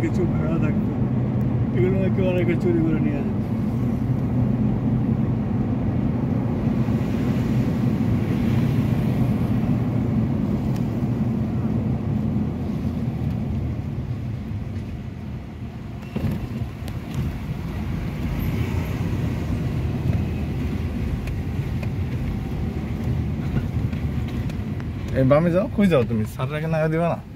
কিছু ভেড়া থাকতো, এগুলো নাকি অনেকে চুরি করে নিয়ে যেত। এই বামে যাও, কই যাও তুমি? স্যাররা কেন দিবা না?